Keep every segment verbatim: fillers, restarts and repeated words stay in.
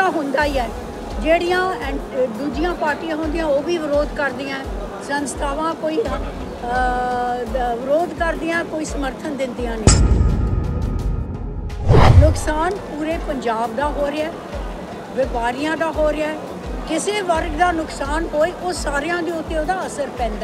ਹੁੰਦਾ ਹੀ ਹੈ, ਜਿਹੜੀਆਂ ਦੂਜੀਆਂ ਪਾਰਟੀਆਂ ਹੁੰਦੀਆਂ ਉਹ ਵੀ ਵਿਰੋਧ ਕਰਦੀਆਂ, ਸੰਸਥਾਵਾਂ ਕੋਈ ਵਿਰੋਧ ਕਰਦੀਆਂ, ਕੋਈ ਸਮਰਥਨ ਦਿੰਦੀਆਂ ਨੇ। ਨੁਕਸਾਨ ਪੂਰੇ ਪੰਜਾਬ ਦਾ ਹੋ ਰਿਹਾ, ਵਪਾਰੀਆਂ ਦਾ ਹੋ ਰਿਹਾ, ਕਿਸੇ ਵਰਗ ਦਾ ਨੁਕਸਾਨ ਹੋਏ ਉਹ ਸਾਰਿਆਂ ਦੇ ਉੱਤੇ ਉਹਦਾ ਅਸਰ ਪੈਂਦਾ।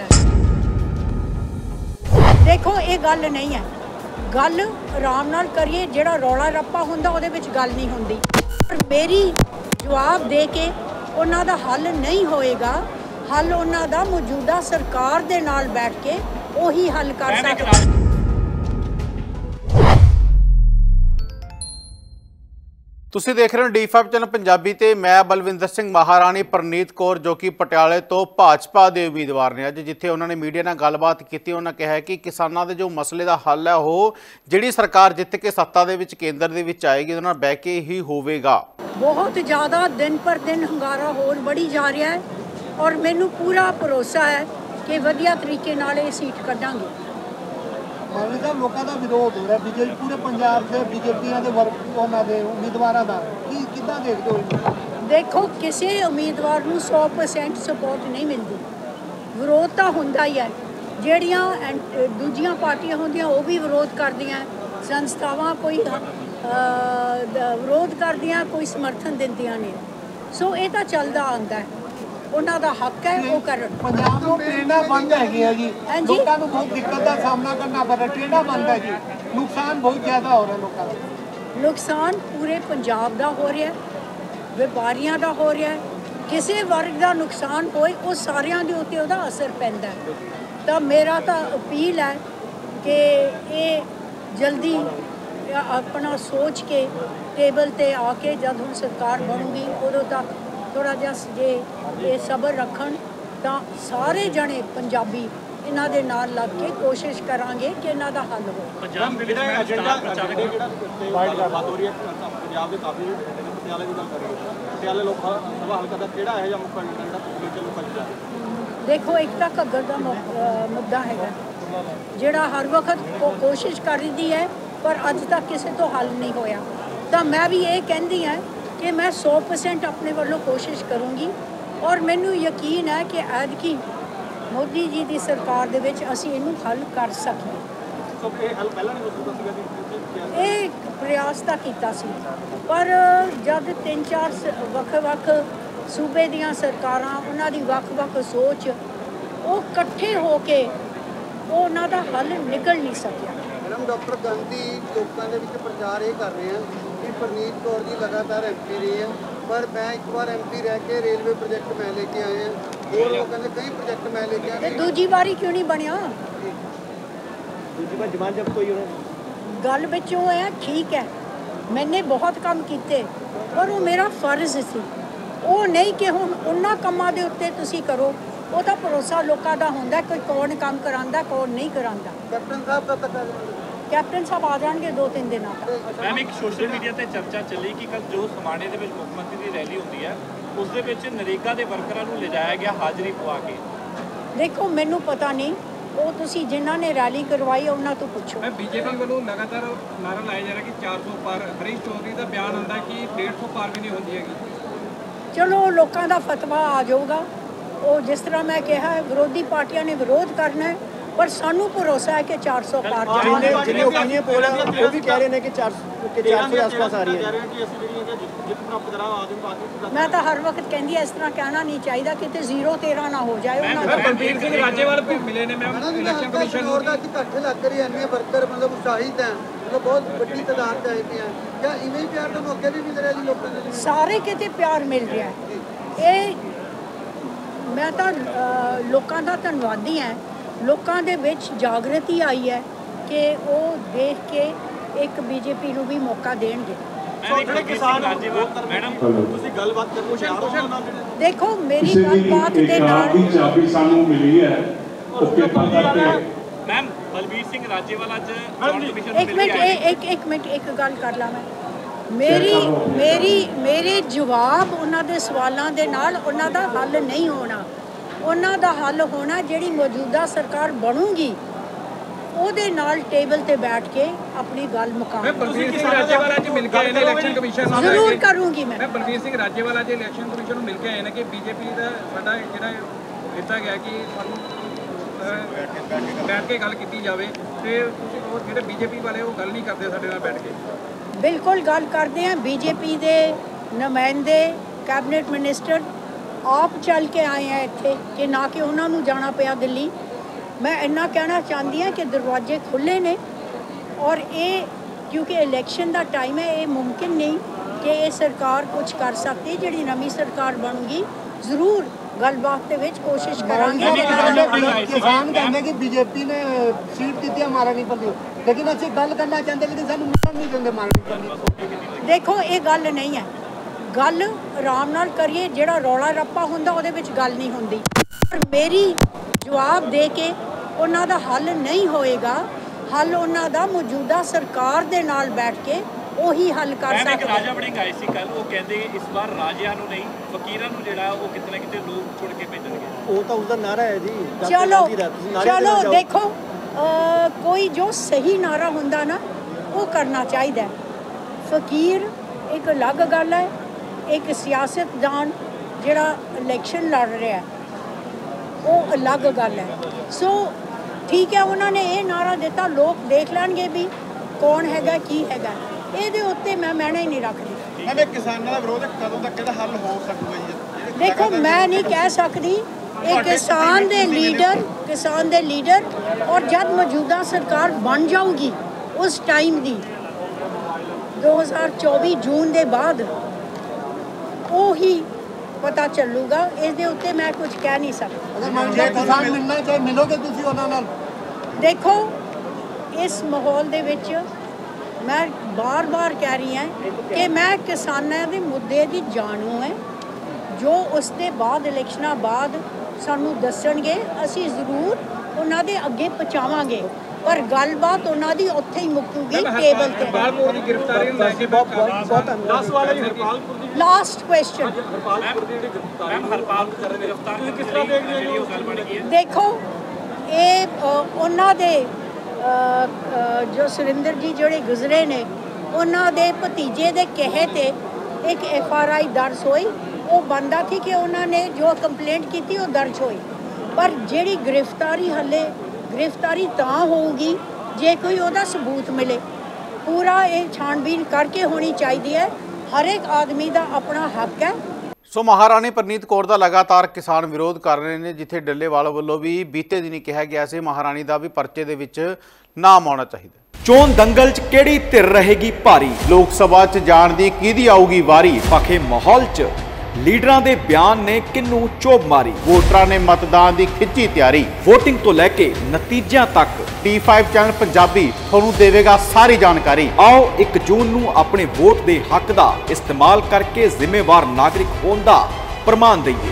ਦੇਖੋ ਇਹ ਗੱਲ ਨਹੀਂ ਹੈ, ਗੱਲ ਆਰਾਮ ਨਾਲ ਕਰੀਏ, ਜਿਹੜਾ ਰੌਲਾ ਰੱਪਾ ਹੁੰਦਾ ਉਹਦੇ ਵਿੱਚ ਗੱਲ ਨਹੀਂ ਹੁੰਦੀ। ਪਰ ਮੇਰੀ ਜਵਾਬ ਦੇ ਕੇ ਉਹਨਾਂ ਦਾ ਹੱਲ ਨਹੀਂ ਹੋਏਗਾ, ਹੱਲ ਉਹਨਾਂ ਦਾ ਮੌਜੂਦਾ ਸਰਕਾਰ ਦੇ ਨਾਲ ਬੈਠ ਕੇ ਉਹੀ ਹੱਲ ਕਰ ਸਕਦਾ। ਤੁਸੀਂ ਦੇਖ ਰਹੇ ਹੋ ਡੀ ਫਾਈਵ ਚੈਨਲ ਪੰਜਾਬੀ ਤੇ ਮੈਂ ਬਲਵਿੰਦਰ ਸਿੰਘ। ਮਹਾਰਾਣੀ ਪ੍ਰਨੀਤ ਕੌਰ ਜੋ ਕਿ ਪਟਿਆਲੇ ਤੋਂ ਭਾਜਪਾ ਦੇ ਉਮੀਦਵਾਰ ਨੇ, ਅੱਜ ਜਿੱਥੇ ਉਹਨਾਂ ਨੇ ਮੀਡੀਆ ਨਾਲ ਗੱਲਬਾਤ ਕੀਤੀ, ਉਹਨਾਂ ਕਿਹਾ ਕਿ ਕਿਸਾਨਾਂ ਦੇ ਜੋ ਮਸਲੇ ਦਾ ਹੱਲ ਹੈ ਉਹ ਜਿਹੜੀ ਸਰਕਾਰ ਜਿੱਤ ਕੇ ਸੱਤਾ ਦੇ ਵਿੱਚ ਕੇਂਦਰ ਦੇ ਵਿੱਚ ਆਏਗੀ ਉਹਨਾਂ ਨਾਲ ਬਹਿ ਕੇ ਹੀ ਹੋਵੇਗਾ। ਬਹੁਤ ਜ਼ਿਆਦਾ ਦਿਨ ਪਰ ਦਿਨ ਹੰਗਾਰਾ ਹੋਰ बढ़ी ਜਾ ਰਿਹਾ ਹੈ ਔਰ ਮੈਨੂੰ ਪੂਰਾ ਭਰੋਸਾ ਹੈ ਕਿ ਵਧੀਆ ਤਰੀਕੇ ਨਾਲ ਇਹ ਸੀਟ ਕੱਢਾਂਗੇ। ਮਾਨੀ ਸਾਹਿਬ, ਲੋਕਾਂ ਦਾ ਵਿਰੋਧ ਹੋ ਰਿਹਾ ਬੀਜੇਪੀ ਪੂਰੇ ਪੰਜਾਬ ਦੇ ਬੀਜੇਪੀਆਂ ਦੇ ਵਰਕ ਉਹਨਾਂ ਦੇ ਉਮੀਦਵਾਰਾਂ ਦਾ, ਕੀ ਕਿੱਦਾਂ ਦੇਖਦੇ ਹੋ? ਦੇਖੋ ਕਿਸੇ ਉਮੀਦਵਾਰ ਨੂੰ ਸੌ ਪਰਸੈਂਟ ਸਪੋਰਟ ਨਹੀਂ ਮਿਲਦੀ, ਵਿਰੋਧ ਤਾਂ ਹੁੰਦਾ ਹੀ ਹੈ, ਜਿਹੜੀਆਂ ਦੂਜੀਆਂ ਪਾਰਟੀਆਂ ਹੁੰਦੀਆਂ ਉਹ ਵੀ ਵਿਰੋਧ ਕਰਦੀਆਂ, ਸੰਸਥਾਵਾਂ ਕੋਈ ਵਿਰੋਧ ਕਰਦੀਆਂ, ਕੋਈ ਸਮਰਥਨ ਦਿੰਦੀਆਂ ਨੇ। ਸੋ ਇਹ ਤਾਂ ਚੱਲਦਾ ਆਉਂਦਾ ਹੈ, ਉਹਨਾਂ ਦਾ ਹੱਕ ਹੈ ਉਹ ਕਰਨ। ਪੰਜਾਬ ਨੂੰ ਟ੍ਰੇਨਾਂ ਬੰਦ ਹੈਗੀਆਂ ਜੀ, ਲੋਕਾਂ ਨੂੰ ਬਹੁਤ ਦਿੱਕਤ ਦਾ ਸਾਹਮਣਾ ਕਰਨਾ ਪੈ ਰਿਹਾ, ਟ੍ਰੇਨਾਂ ਬੰਦ ਹੈ ਜੀ, ਨੁਕਸਾਨ ਬਹੁਤ ਜ਼ਿਆਦਾ ਹੋ ਰਿਹਾ ਲੋਕਾਂ ਦਾ। ਨੁਕਸਾਨ ਪੂਰੇ ਪੰਜਾਬ ਦਾ ਹੋ ਰਿਹਾ, ਵਪਾਰੀਆਂ ਦਾ ਹੋ ਰਿਹਾ, ਕਿਸੇ ਵਰਗ ਦਾ ਨੁਕਸਾਨ ਹੋਏ ਉਹ ਸਾਰਿਆਂ ਦੇ ਉੱਤੇ ਉਹਦਾ ਅਸਰ ਪੈਂਦਾ। ਤਾਂ ਮੇਰਾ ਤਾਂ ਅਪੀਲ ਹੈ ਕਿ ਇਹ ਜਲਦੀ ਆਪਣਾ ਸੋਚ ਕੇ ਟੇਬਲ ਤੇ ਆ ਕੇ ਜਦ ਹੁਣ ਸਰਕਾਰ ਬਣੂਗੀ ਉਦੋਂ ਤੱਕ ਥੋੜਾ ਜਿਹਾ ਜੇ ਇਹ ਸਬਰ ਰੱਖਣ ਤਾਂ ਸਾਰੇ ਜਣੇ ਪੰਜਾਬੀ ਇਹਨਾਂ ਦੇ ਨਾਲ ਲੱਗ ਕੇ ਕੋਸ਼ਿਸ਼ ਕਰਾਂਗੇ ਕਿ ਇਹਨਾਂ ਦਾ ਹੱਲ ਹੋਵੇ। ਪੰਜਾਬ ਦੇ ਜਿਹੜਾ ਏਜੰਡਾ ਜਿਹੜਾ ਬਾਤ ਹੋ ਰਹੀ ਹੈ ਪੰਜਾਬ ਦੇ ਕਾਫੀ ਪਟਿਆਲੇ ਦੀ ਗੱਲ ਕਰ ਰਹੇ ਹੋ, ਪਟਿਆਲੇ ਲੋਕ ਸਭਾ ਹਲਕਾ ਦਾ ਕਿਹੜਾ ਹੈ ਜਾਂ ਮੁੱਖ ਏਜੰਡਾ ਜਿਹੜਾ ਲੋਕਾਂ ਦਾ? ਦੇਖੋ ਇੱਕ ਤਾਂ ਘੱਗਰ ਦਾ ਮੁੱਦਾ ਹੈਗਾ ਜਿਹੜਾ ਹਰ ਵਕਤ ਕੋਸ਼ਿਸ਼ ਕਰਦੀ ਹੈ ਪਰ ਅੱਜ ਤੱਕ ਕਿਸੇ ਤੋਂ ਹੱਲ ਨਹੀਂ ਹੋਇਆ। ਤਾਂ ਮੈਂ ਵੀ ਇਹ ਕਹਿੰਦੀ ਹਾਂ ਕਿ ਮੈਂ ਸੌ ਪਰਸੈਂਟ ਆਪਣੇ ਵੱਲੋਂ ਕੋਸ਼ਿਸ਼ ਕਰੂੰਗੀ ਔਰ ਮੈਨੂੰ ਯਕੀਨ ਹੈ ਕਿ ਐਤਕੀ ਮੋਦੀ ਜੀ ਦੀ ਸਰਕਾਰ ਦੇ ਵਿੱਚ ਅਸੀਂ ਇਹਨੂੰ ਹੱਲ ਕਰ ਸਕੀਏ। ਇਹ ਪ੍ਰਯਾਸ ਤਾਂ ਕੀਤਾ ਸੀ ਪਰ ਜਦ ਤਿੰਨ ਚਾਰ ਵੱਖ-ਵੱਖ ਸੂਬੇ ਦੀਆਂ ਸਰਕਾਰਾਂ, ਉਹਨਾਂ ਦੀ ਵੱਖ-ਵੱਖ ਸੋਚ, ਉਹ ਇਕੱਠੇ ਹੋ ਕੇ ਉਹ ਉਹਨਾਂ ਦਾ ਹੱਲ ਨਿਕਲ ਨਹੀਂ ਸਕਿਆ। ਮੈਡਮ, ਡਾਕਟਰ ਗਾਂਧੀ ਲੋਕਾਂ ਦੇ ਵਿੱਚ ਪ੍ਰਚਾਰ ਇਹ ਕਰ ਰਹੇ ਹਨ ਕਿ ਪ੍ਰਨੀਤ ਕੌਰ ਜੀ ਲਗਾਤਾਰ ਐਮ ਪੀ ਰਹੇ ਹਨ, ਪਰ ਮੈਂ ਇੱਕ ਵਾਰ ਐਮ ਪੀ ਰਹਿ ਕੇ ਰੇਲਵੇ ਪ੍ਰੋਜੈਕਟ ਮੈਂ ਲੈ ਕੇ ਆਏ ਹਾਂ, ਹੋਰ ਲੋਕਾਂ ਦੇ ਕਈ ਪ੍ਰੋਜੈਕਟ ਮੈਂ ਲੈ ਕੇ ਆਏ। ਤੇ ਦੂਜੀ ਵਾਰੀ ਕਿਉਂ ਨਹੀਂ ਬਣਿਆ? ਦੂਜੀ ਵਾਰ ਜਮਾਨ ਜਬ ਕੋਈ ਗੱਲ ਵਿੱਚੋਂ ਹੈ, ਠੀਕ ਹੈ, ਮੈਨੇ ਬਹੁਤ ਕੰਮ ਕੀਤੇ ਪਰ ਉਹ ਮੇਰਾ ਫਰਜ਼ ਸੀ, ਉਹ ਨਹੀਂ ਕਿ ਹੁਣ ਉਹਨਾਂ ਕੰਮਾਂ ਦੇ ਉੱਤੇ ਤੁਸੀਂ ਕਰੋ। ਉਹ ਤਾਂ ਭਰੋਸਾ ਲੋਕਾਂ ਦਾ ਹੁੰਦਾ ਕੋਈ ਕੌਣ ਕੰਮ ਕਰਾਉਂਦਾ ਕੌਣ ਨਹੀਂ ਕਰਾਉਂਦਾ। ਕੈਪਟਨ ਸਾਹਿਬ ਕਦ ਤੱਕ ਆ ਕੈਪਟਨ ਸਾਹਿਬ ਆ ਜਾਣਗੇ ਦੋ ਤਿੰਨ ਦਿਨਾਂ ਤੱਕ। ਮੈਮ, ਇੱਕ ਸੋਸ਼ਲ ਮੀਡੀਆ ਤੇ ਚਰਚਾ ਚੱਲੀ ਕਿ ਕੱਲ ਜੋ ਸਮਾਣੇ ਦੇ ਵਿੱਚ ਮੁੱਖ ਮੰਤਰੀ ਦੀ ਰੈਲੀ ਹੁੰਦੀ ਹੈ ਉਸ ਦੇ ਵਿੱਚ ਨਰੇਗਾ ਦੇ ਵਰਕਰਾਂ ਨੂੰ ਲਿਜਾਇਆ ਗਿਆ ਹਾਜ਼ਰੀ ਪਵਾ ਕੇ। ਦੇਖੋ ਮੈਨੂੰ ਪਤਾ ਨਹੀਂ, ਉਹ ਤੁਸੀਂ ਜਿਨ੍ਹਾਂ ਨੇ ਰੈਲੀ ਕਰਵਾਈ ਉਹਨਾਂ ਤੋਂ ਪੁੱਛੋ। ਮੈਂ ਬੀਜੇਪੀ ਵੱਲੋਂ ਲਗਾਤਾਰ ਨਾਰਾ ਲਾਇਆ ਜਾ ਰਿਹਾ ਕਿ ਚਾਰ ਸੌ ਪਾਰ, ਹਰੀਸ਼ ਚੌਧਰੀ ਦਾ ਬਿਆਨ ਆਉਂਦਾ ਕਿ ਡੇਢ ਸੌ ਪਾਰ ਵੀ ਨਹੀਂ ਹੁੰਦੀ ਹੈਗੀ। ਚਲੋ ਲੋਕਾਂ ਦਾ ਫਤਵਾ ਆ ਜਾਊਗਾ। ਉਹ ਜਿਸ ਤਰ੍ਹਾਂ ਮੈਂ ਕਿਹਾ ਵਿਰੋਧੀ ਪਾਰਟੀਆਂ ਨੇ ਵਿਰੋਧ ਕਰਨਾ ਹੈ ਪਰ ਸਾਨੂੰ ਭਰੋਸਾ ਹੈ ਕਿ ਚਾਰ ਸੌ ਪਾਰ ਜਾਣਗੇ। ਜਿਹਨੇ ਓਪੀਨੀਅਨ ਪੋਲ ਹੈ ਉਹ ਵੀ ਕਹਿ ਰਹੇ ਨੇ ਕਿ ਚਾਰ ਸੌ ਦੇ ਆਸ-ਪਾਸ ਆ ਰਹੀ ਹੈ। ਮੈਂ ਤਾਂ ਹਰ ਵਕਤ ਕਹਿੰਦੀ ਇਸ ਤਰ੍ਹਾਂ ਕਹਿਣਾ ਨਹੀਂ ਚਾਹੀਦਾ, ਕਿਤੇ ਜ਼ੀਰੋ ਤੇਰਾਂ ਨਾ ਹੋ ਜਾਏ। ਉਹਨਾਂ ਦਾ ਬਲਬੀਰ ਸਿੰਘ ਰਾਜੇਵਾਲ ਵੀ ਮਿਲੇ ਨੇ ਮੈਮ ਇਲੈਕਸ਼ਨ ਕਮਿਸ਼ਨ ਨੂੰ। ਦਾ ਇਕੱਠ ਲੱਗ ਰਹੀ ਹੈ, ਵਰਕਰ ਮਤਲਬ ਉਤਸ਼ਾਹਿਤ ਹੈ, ਮਤਲਬ ਬਹੁਤ ਵੱਡੀ ਤਾਦਾਦ ਚ ਆਏ ਪਏ ਆ, ਜਾਂ ਇਵੇਂ ਹੀ ਪਿਆਰ ਦਾ ਮੌਕੇ ਵੀ ਮਿਲ ਰਿਹਾ ਜੀ ਲੋਕਾਂ ਨੂੰ? ਸਾਰੇ ਕਿਤੇ ਪਿਆਰ ਮਿਲ ਰਿਹਾ ਹੈ। ਇਹ ਮੈਂ ਤਾਂ ਲੋਕਾਂ ਦਾ ਧੰਨਵਾਦੀ ਹਾਂ। ਲੋਕਾਂ ਦੇ ਵਿੱਚ ਜਾਗਰਤੀ ਆਈ ਹੈ ਕਿ ਉਹ ਦੇਖ ਕੇ ਇੱਕ ਬੀਜੇਪੀ ਨੂੰ ਵੀ ਮੌਕਾ ਦੇਣਗੇ। ਮੈਡਮ ਤੁਸੀਂ ਗੱਲਬਾਤ ਕਰੋ ਨਾਲ। ਦੇਖੋ ਮੇਰੀ ਗੱਲਬਾਤ ਦੇ ਨਾਲ ਚਾਬੀ ਸਾਨੂੰ ਮਿਲੀ ਹੈ। ਮੈਮ, ਬਲਬੀਰ ਸਿੰਘ ਰਾਜੇਵਾਲ ਅੱਜ ਇੱਕ ਮਿੰਟ ਇੱਕ ਇੱਕ ਮਿੰਟ ਇੱਕ ਗੱਲ ਕਰ ਲਾਂ ਮੈਂ। ਮੇਰੀ ਮੇਰੀ ਮੇਰੇ ਜਵਾਬ ਉਹਨਾਂ ਦੇ ਸਵਾਲਾਂ ਦੇ ਨਾਲ ਉਹਨਾਂ ਦਾ ਹੱਲ ਨਹੀਂ ਹੋਣਾ। ਉਹਨਾਂ ਦਾ ਹੱਲ ਹੋਣਾ ਜਿਹੜੀ ਮੌਜੂਦਾ ਸਰਕਾਰ ਬਣੂਗੀ ਉਹਦੇ ਨਾਲ ਟੇਬਲ ਤੇ ਬੈਠ ਕੇ ਆਪਣੀ ਗੱਲ ਮੁਕਾਉਂ। ਬਲਵੀਰ ਸਿੰਘ ਰਾਜੇਵਾਲਾ ਜੀ ਮਿਲ ਕੇ ਆਏ ਨੇ ਇਲੈਕਸ਼ਨ ਕਮਿਸ਼ਨ ਨਾਲ, ਜ਼ਰੂਰ ਕਰੂੰਗੀ ਮੈਂ। ਮੈਂ ਬਲਵੀਰ ਸਿੰਘ ਰਾਜੇਵਾਲਾ ਜੀ ਇਲੈਕਸ਼ਨ ਕਮਿਸ਼ਨ ਨੂੰ ਮਿਲ ਕੇ ਆਏ ਨੇ ਕਿ ਬੀਜੇਪੀ ਦਾ ਸਾਡਾ ਜਿਹੜਾ ਦਿੱਤਾ ਗਿਆ ਕਿ ਸਾਨੂੰ ਬੈਠ ਕੇ ਗੱਲ ਕੀਤੀ ਜਾਵੇ, ਤੇ ਤੁਸੀਂ ਉਹ ਜਿਹੜੇ ਬੀਜੇਪੀ ਵਾਲੇ ਉਹ ਗੱਲ ਨਹੀਂ ਕਰਦੇ ਸਾਡੇ ਨਾਲ ਬੈਠ ਕੇ। ਬਿਲਕੁਲ ਗੱਲ ਕਰਦੇ ਹਾਂ। ਬੀਜੇਪੀ ਦੇ ਨੁਮਾਇੰਦੇ ਕੈਬਨਿਟ ਮਿਨਿਸਟਰ ਆਪ ਚੱਲ ਕੇ ਆਏ ਆ ਇੱਥੇ, ਕਿ ਨਾ ਕਿ ਉਹਨਾਂ ਨੂੰ ਜਾਣਾ ਪਿਆ ਦਿੱਲੀ। ਮੈਂ ਇੰਨਾ ਕਹਿਣਾ ਚਾਹੁੰਦੀ ਹਾਂ ਕਿ ਦਰਵਾਜ਼ੇ ਖੁੱਲ੍ਹੇ ਨੇ, ਔਰ ਇਹ ਕਿਉਂਕਿ ਇਲੈਕਸ਼ਨ ਦਾ ਟਾਈਮ ਹੈ, ਇਹ ਮੁਮਕਿਨ ਨਹੀਂ ਕਿ ਇਹ ਸਰਕਾਰ ਕੁਝ ਕਰ ਸਕਦੀ। ਜਿਹੜੀ ਨਵੀਂ ਸਰਕਾਰ ਬਣੂਗੀ ਜ਼ਰੂਰ ਗੱਲਬਾਤ ਦੇ ਵਿੱਚ ਕੋਸ਼ਿਸ਼ ਕਰਾਂਗੇ। ਕਿਸਾਨ ਕਹਿੰਦੇ ਕਿ ਬੀਜੇਪੀ ਨੇ ਸੀਟ ਦਿੱਤੀ ਹੈ ਮਾਰਾ ਨਹੀਂ ਪੱਲੀ, ਲੇਕਿਨ ਅਸੀਂ ਗੱਲ ਕਰਨਾ ਚਾਹੁੰਦੇ ਲੇਕਿਨ ਸਾਨੂੰ ਮਿਲਣ ਨਹੀਂ ਦਿੰਦੇ ਮਾਰਾ ਨਹੀਂ ਪੱਲੀ। ਦੇਖੋ ਇਹ ਗੱਲ ਨਹੀਂ ਹੈ, ਗੱਲ ਆਰਾਮ ਨਾਲ ਕਰੀਏ। ਜਿਹੜਾ ਰੌਲਾ ਰੱਪਾ ਹੁੰਦਾ ਉਹਦੇ ਵਿੱਚ ਗੱਲ ਨਹੀਂ ਹੁੰਦੀ। ਪਰ ਮੇਰੀ ਜਵਾਬ ਦੇ ਕੇ ਉਹਨਾਂ ਦਾ ਹੱਲ ਨਹੀਂ ਹੋਏਗਾ। ਹੱਲ ਉਹਨਾਂ ਦਾ ਮੌਜੂਦਾ ਸਰਕਾਰ ਦੇ ਨਾਲ ਬੈਠ ਕੇ ਉਹੀ ਹੱਲ ਕਰ ਸਕਦੇ। ਰਾਜਾ ਵੜਿੰਗ ਆਏ ਸੀ ਕੱਲ, ਉਹ ਕਹਿੰਦੇ ਇਸ ਵਾਰ ਰਾਜਿਆਂ ਨੂੰ ਨਹੀਂ ਫਕੀਰਾਂ ਨੂੰ ਜਿਹੜਾ ਉਹ ਕਿਤੇ ਨਾ ਕਿਤੇ ਲੋਕ ਛੁੱਟ ਕੇ ਭੇਜਣਗੇ। ਉਹ ਤਾਂ ਉਸਦਾ ਨਾਰਾ ਹੈ ਜੀ। ਚਲੋ ਚਲੋ ਦੇਖੋ, ਕੋਈ ਜੋ ਸਹੀ ਨਾਰਾ ਹੁੰਦਾ ਨਾ ਉਹ ਕਰਨਾ ਚਾਹੀਦਾ। ਫਕੀਰ ਇੱਕ ਅਲੱਗ ਗੱਲ ਹੈ, ਇੱਕ ਸਿਆਸਤਦਾਨ ਜਿਹੜਾ ਇਲੈਕਸ਼ਨ ਲੜ ਰਿਹਾ ਉਹ ਅਲੱਗ ਗੱਲ ਹੈ। ਸੋ ਠੀਕ ਹੈ, ਉਹਨਾਂ ਨੇ ਇਹ ਨਾਰਾ ਦਿੱਤਾ, ਲੋਕ ਦੇਖ ਲੈਣਗੇ ਵੀ ਕੌਣ ਹੈਗਾ ਕੀ ਹੈਗਾ। ਇਹਦੇ ਉੱਤੇ ਮੈਂ ਮੈਨੇ ਹੀ ਨਹੀਂ ਰੱਖਦੀ। ਮੈਂ ਕਿਸਾਨਾਂ ਦਾ ਵਿਰੋਧ ਕਦੋਂ ਤੱਕ ਇਹਦਾ ਹੱਲ ਹੋ ਸਕੂਗਾ ਜੀ? ਦੇਖੋ ਮੈਂ ਨਹੀਂ ਕਹਿ ਸਕਦੀ। ਇਹ ਕਿਸਾਨ ਦੇ ਲੀਡਰ ਕਿਸਾਨ ਦੇ ਲੀਡਰ ਔਰ ਜਦ ਮੌਜੂਦਾ ਸਰਕਾਰ ਬਣ ਜਾਊਗੀ ਉਸ ਟਾਈਮ ਦੀ ਦੋ ਹਜ਼ਾਰ ਚੌਵੀ ਜੂਨ ਦੇ ਬਾਅਦ ਉਹੀ ਪਤਾ ਚੱਲੂਗਾ। ਇਸ ਦੇ ਉੱਤੇ ਮੈਂ ਕੁਝ ਕਹਿ ਨਹੀਂ ਸਕਦੀ। ਜੇ ਕਿਸਾਨ ਮਿਲਣਾ ਚਾਹੇ ਮਿਲੋਗੇ ਤੁਸੀਂ ਉਹਨਾਂ ਨਾਲ? ਦੇਖੋ ਇਸ ਮਾਹੌਲ ਦੇ ਵਿੱਚ ਮੈਂ ਬਾਰ-ਬਾਰ ਕਹਿ ਰਹੀ ਹਾਂ ਕਿ ਮੈਂ ਕਿਸਾਨਾਂ ਦੇ ਮੁੱਦੇ ਦੀ ਜਾਣੂ ਹੈ। ਜੋ ਉਸ ਦੇ ਬਾਅਦ ਇਲੈਕਸ਼ਨਾਂ ਬਾਅਦ ਸਾਨੂੰ ਦੱਸਣਗੇ ਅਸੀਂ ਜ਼ਰੂਰ ਉਹਨਾਂ ਦੇ ਅੱਗੇ ਪਹੁੰਚਾਵਾਂਗੇ, ਪਰ ਗੱਲਬਾਤ ਉਹਨਾਂ ਦੀ ਉੱਥੇ ਹੀ ਮੁੱਕੂਗੀ ਟੇਬਲ ਤੇ। ਹਰਪਾਲਪੁਰ ਦੀ ਗ੍ਰਿਫਤਾਰੀ ਨੂੰ ਲੈ ਕੇ ਬਹੁਤ ਦਸ ਵਾਲਾ ਜੀ ਹਰਪਾਲਪੁਰ ਦੀ ਲਾਸਟ ਕੁਐਸਚਨ। ਹਰਪਾਲਪੁਰ ਦੀ ਗ੍ਰਿਫਤਾਰੀ ਮੈਮ ਹਰਪਾਲਪੁਰ ਦੀ ਗ੍ਰਿਫਤਾਰੀ ਕਿਸ ਤਰ੍ਹਾਂ ਦੇਖ ਰਹੇ ਹੋ? ਗੱਲ ਬਣ ਗਈ ਹੈ। ਦੇਖੋ ਇਹ ਉਹਨਾਂ ਦੇ ਜੋ ਸੁਰਿੰਦਰ ਜੀ ਜਿਹੜੇ ਗੁਜ਼ਰੇ ਨੇ ਉਹਨਾਂ ਦੇ ਭਤੀਜੇ ਦੇ ਕਹੇ ਤੇ ਇੱਕ ਐਫ ਆਰ ਆਈ ਦਰਜ ਹੋਈ। ਉਹ ਬੰਦਾ ਸੀ ਕਿ ਉਹਨਾਂ ਨੇ ਜੋ ਕੰਪਲੇਂਟ ਕੀਤੀ ਉਹ ਦਰਜ ਹੋਈ, ਪਰ ਜਿਹੜੀ ਗ੍ਰਿਫਤਾਰੀ ਹਲੇ ਗ੍ਰਿਫਤਾਰੀ ਤਾਂ ਹੋਊਗੀ ਜੇ ਕੋਈ ਉਹਦਾ ਸਬੂਤ ਮਿਲੇ। ਪੂਰਾ ਇਹ ਛਾਣਬੀਨ ਕਰਕੇ ਹੋਣੀ ਚਾਹੀਦੀ ਹੈ। ਹਰ ਇੱਕ ਆਦਮੀ ਦਾ ਆਪਣਾ ਹੱਕ ਹੈ। ਸੋ ਮਹਾਰਾਣੀ ਪ੍ਰਨੀਤ ਕੌਰ ਦਾ ਲਗਾਤਾਰ ਕਿਸਾਨ ਵਿਰੋਧ ਕਰ ਰਹੇ ਨੇ, ਜਿੱਥੇ ਡੱਲੇਵਾਲ ਵੱਲੋਂ ਵੀ ਬੀਤੇ ਦਿਨੀ ਕਿਹਾ ਗਿਆ ਸੀ ਮਹਾਰਾਣੀ ਦਾ ਵੀ ਪਰਚੇ ਦੇ ਵਿੱਚ ਨਾਮ ਆਉਣਾ ਚਾਹੀਦਾ। ਚੋਣ ਦੰਗਲ 'ਚ ਕਿਹੜੀ ਧਿਰ ਰਹੇਗੀ ਭਾਰੀ, ਲੋਕ ਸਭਾ 'ਚ ਜਾਣ ਦੀ ਕਿਹਦੀ ਆਊਗੀ ਵਾਰੀ, ਪਖੇ ਮਾਹੌਲ 'ਚ ਲੀਡਰਾਂ ਦੇ ਬਿਆਨ ਨੇ ਕਿੰਨੂੰ ਚੋਭ ਮਾਰੀ, ਵੋਟਰਾਂ ਨੇ ਮਤਦਾਨ ਦੀ ਖਿੱਚੀ ਤਿਆਰੀ, ਵੋਟਿੰਗ ਤੋਂ ਲੈ ਕੇ ਨਤੀਜਿਆਂ ਤੱਕ ਟੀ ਫਾਈਵ ਚੈਨਲ ਪੰਜਾਬੀ ਤੁਹਾਨੂੰ ਦੇਵੇਗਾ ਸਾਰੀ ਜਾਣਕਾਰੀ। ਆਓ ਇੱਕ ਜੂਨ ਨੂੰ ਆਪਣੇ ਵੋਟ ਦੇ ਹੱਕ ਦਾ ਇਸਤੇਮਾਲ ਕਰਕੇ ਜ਼ਿੰਮੇਵਾਰ ਨਾਗਰਿਕ ਹੋਣ ਦਾ ਪ੍ਰਮਾਣ ਦਈਏ।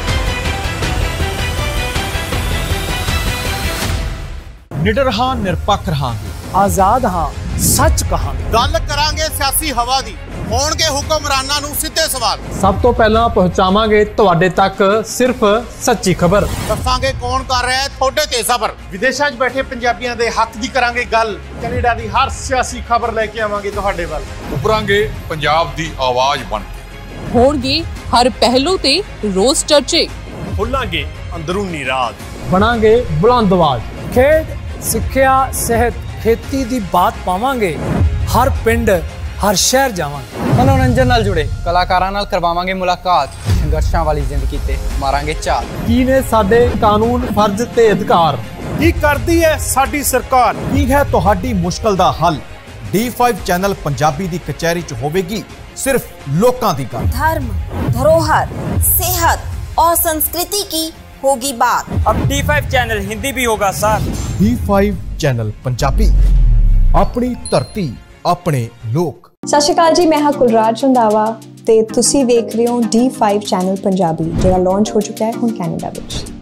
ਨਿਡਰ ਹਾਂ, ਨਿਰਪੱਖ ਰਹਾਂਗੇ, ਆਜ਼ਾਦ ਹਾਂ, ਸੱਚ ਕਹਾਂਗੇ। ਗੱਲ ਕਰਾਂਗੇ ਸਿਆਸੀ ਹਵਾ ਦੀ, ਹੋਣਗੇ ਹੁਕਮਰਾਨਾਂ ਨੂੰ ਸਿੱਧੇ ਸਵਾਲ। ਸਭ ਤੋਂ ਪਹਿਲਾਂ ਪਹੁੰਚਾਵਾਂਗੇ ਤੁਹਾਡੇ ਤੱਕ ਸਿਰਫ ਸੱਚੀ ਖਬਰ। ਦੱਸਾਂਗੇ ਕੌਣ ਕਰ ਰਿਹਾ ਹੈ ਤੁਹਾਡੇ ਤੇ ਸਬਰ। ਵਿਦੇਸ਼ਾਂ 'ਚ ਬੈਠੇ ਪੰਜਾਬੀਆਂ ਦੇ ਹੱਕ ਦੀ ਕਰਾਂਗੇ ਗੱਲ। ਕੈਨੇਡਾ ਦੀ ਹਰ ਸਿਆਸੀ ਖਬਰ ਲੈ ਕੇ ਆਵਾਂਗੇ ਤੁਹਾਡੇ ਵੱਲ। ਉਭਰਾਂਗੇ ਪੰਜਾਬ ਦੀ ਆਵਾਜ਼ ਬਣ ਕੇ। ਹੋਣਗੇ ਹਰ ਪਹਿਲੂ ਤੇ ਰੋਜ਼ ਚਰਚੇ। ਖੋਲਾਂਗੇ ਅੰਦਰੂਨੀ ਰਾਜ। ਬਣਾਂਗੇ ਬੁਲੰਦ ਆਵਾਜ਼। ਖੇਡ, ਸਿੱਖਿਆ, ਸਿਹਤ, ਖੇਤੀ ਦੀ ਬਾਤ ਪਾਵਾਂਗੇ। ਹਰ ਪਿੰਡ, ਹਰ ਸ਼ਹਿਰ ਜਾਵਾਂਗੇ। ਮਨੋਰੰਜਨ ਨਾਲ ਜੁੜੇ ਕਲਾਕਾਰਾਂ ਨਾਲ ਕਰਵਾਵਾਂਗੇ ਮੁਲਾਕਾਤ। ਸੰਘਰਸ਼ਾਂ ਵਾਲੀ ਜ਼ਿੰਦਗੀ ਤੇ ਮਾਰਾਂਗੇ ਝਾਤ। ਕੀ ਨੇ ਸਾਡੇ ਕਾਨੂੰਨ, ਫਰਜ਼ ਤੇ ਅਧਿਕਾਰ, ਕੀ ਕਰਦੀ ਹੈ ਸਾਡੀ ਸਰਕਾਰ, ਕੀ ਹੈ ਤੁਹਾਡੀ ਮੁਸ਼ਕਲ ਦਾ ਹੱਲ। ਡੀ ਫਾਈਵ ਚੈਨਲ ਪੰਜਾਬੀ ਦੀ ਕਚਹਿਰੀ 'ਚ ਹੋਵੇਗੀ सिर्फ लोकां दी गल। धर्म, धरोहर, सेहत और संस्कृति की होगी बात। अब डी फाइव चैनल हिंदी भी होगा sir. D five channel Punjabi, अपनी धरती, अपने लोक। सत श्री अकाल जी, मैं हाँ कुलराज रंधावा ते तुसी वेख रहे हो डी फाइव चैनल पंजाबी, जिहड़ा लॉन्च हो चुका है हुण कैनेडा विच।